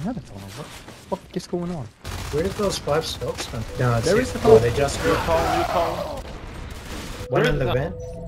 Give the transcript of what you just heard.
another tunnel. What the fuck is going on? Where did those 5 scopes come from? No, there is a Oh, they just Recall. one in the vent.